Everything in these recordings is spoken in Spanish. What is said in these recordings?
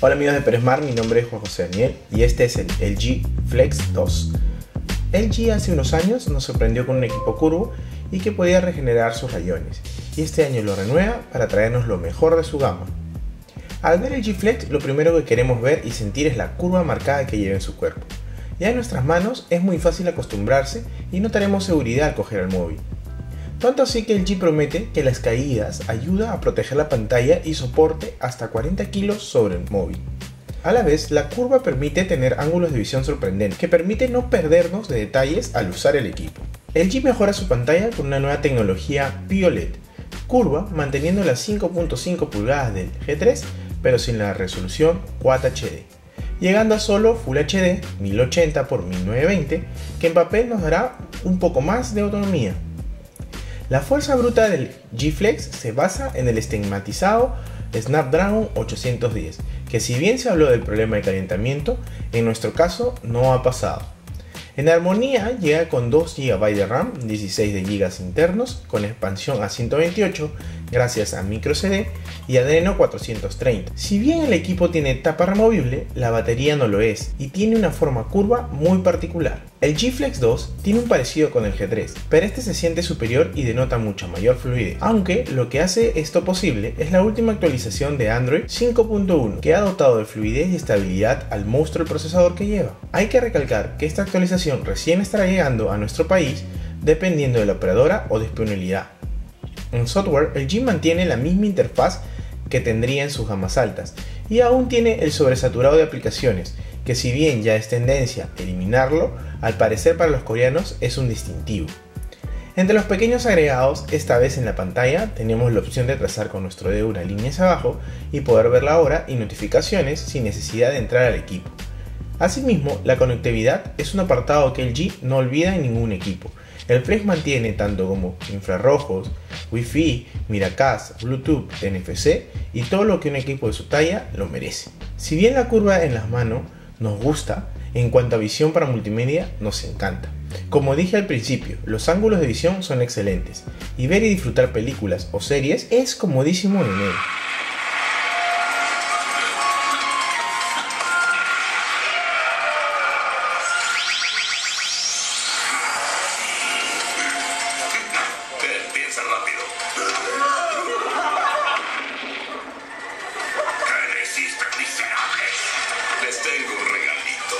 Hola amigos de Peresmart, mi nombre es Juan José Daniel y este es el LG Flex 2. LG hace unos años nos sorprendió con un equipo curvo y que podía regenerar sus rayones, y este año lo renueva para traernos lo mejor de su gama. Al ver el G Flex, lo primero que queremos ver y sentir es la curva marcada que lleva en su cuerpo. Ya en nuestras manos es muy fácil acostumbrarse y notaremos seguridad al coger el móvil. Tanto así que el G promete que las caídas ayuda a proteger la pantalla y soporte hasta 40 kilos sobre el móvil. A la vez, la curva permite tener ángulos de visión sorprendentes, que permite no perdernos de detalles al usar el equipo. El G mejora su pantalla con una nueva tecnología PIOLED, curva manteniendo las 5.5 pulgadas del G3, pero sin la resolución Quad HD, llegando a solo Full HD 1080x1920, que en papel nos dará un poco más de autonomía. La fuerza bruta del G Flex se basa en el estigmatizado Snapdragon 810, que si bien se habló del problema de calentamiento, en nuestro caso no ha pasado. En armonía llega con 2 GB de RAM, 16 de GB internos, con expansión a 128 gracias a microSD y Adreno 430. Si bien el equipo tiene tapa removible, la batería no lo es y tiene una forma curva muy particular. El G Flex 2 tiene un parecido con el G3, pero este se siente superior y denota mucha mayor fluidez, aunque lo que hace esto posible es la última actualización de Android 5.1, que ha dotado de fluidez y estabilidad al monstruo del procesador que lleva. Hay que recalcar que esta actualización recién estará llegando a nuestro país dependiendo de la operadora o disponibilidad. En software, el G mantiene la misma interfaz que tendría en sus gamas altas y aún tiene el sobresaturado de aplicaciones, que si bien ya es tendencia eliminarlo, al parecer para los coreanos es un distintivo. Entre los pequeños agregados, esta vez en la pantalla tenemos la opción de trazar con nuestro dedo una línea hacia abajo y poder ver la hora y notificaciones sin necesidad de entrar al equipo. Asimismo, la conectividad es un apartado que el G no olvida en ningún equipo. El Flex mantiene tanto como infrarrojos, Wi-Fi, Miracast, Bluetooth, NFC y todo lo que un equipo de su talla lo merece. Si bien la curva en las manos nos gusta, en cuanto a visión para multimedia nos encanta. Como dije al principio, los ángulos de visión son excelentes y ver y disfrutar películas o series es comodísimo en él. Piensa rápido. ¿Qué resisten, miserables? Les tengo un regalito.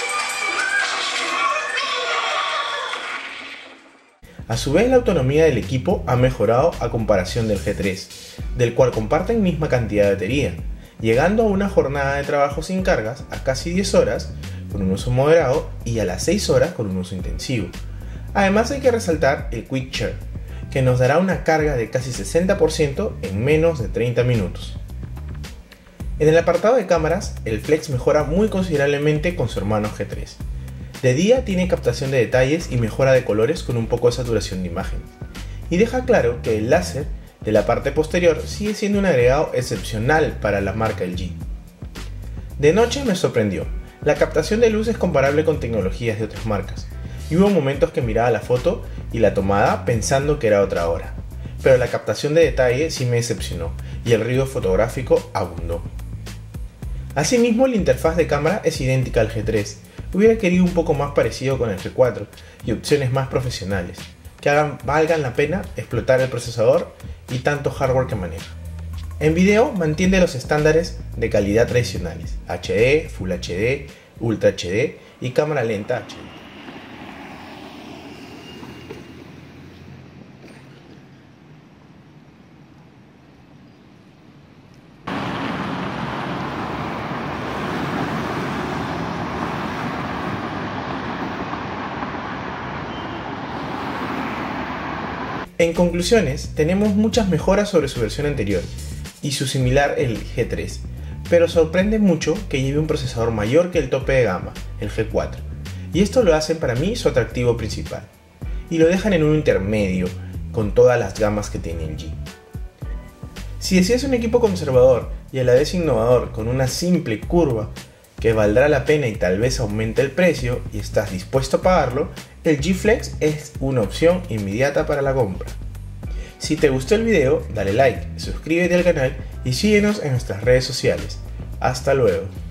A su vez, la autonomía del equipo ha mejorado a comparación del G3, del cual comparten misma cantidad de batería, llegando a una jornada de trabajo sin cargas a casi 10 horas con un uso moderado y a las 6 horas con un uso intensivo. Además, hay que resaltar el Quick Charge, que nos dará una carga de casi 60% en menos de 30 minutos. En el apartado de cámaras, el Flex mejora muy considerablemente con su hermano G3. De día tiene captación de detalles y mejora de colores con un poco de saturación de imagen. Y deja claro que el láser de la parte posterior sigue siendo un agregado excepcional para la marca LG. De noche me sorprendió. La captación de luz es comparable con tecnologías de otras marcas. Y hubo momentos que miraba la foto y la tomada pensando que era otra hora. Pero la captación de detalle sí me decepcionó y el ruido fotográfico abundó. Asimismo, la interfaz de cámara es idéntica al G3. Hubiera querido un poco más parecido con el G4 y opciones más profesionales, que valgan la pena explotar el procesador y tanto hardware que maneja. En video mantiene los estándares de calidad tradicionales: HD, Full HD, Ultra HD y cámara lenta HD. En conclusiones, tenemos muchas mejoras sobre su versión anterior y su similar el G3, pero sorprende mucho que lleve un procesador mayor que el tope de gama, el G4, y esto lo hace para mí su atractivo principal, y lo dejan en un intermedio con todas las gamas que tiene el G. Si deseas un equipo conservador y a la vez innovador con una simple curva que valdrá la pena y tal vez aumente el precio y estás dispuesto a pagarlo, el G Flex es una opción inmediata para la compra. Si te gustó el video, dale like, suscríbete al canal y síguenos en nuestras redes sociales. Hasta luego.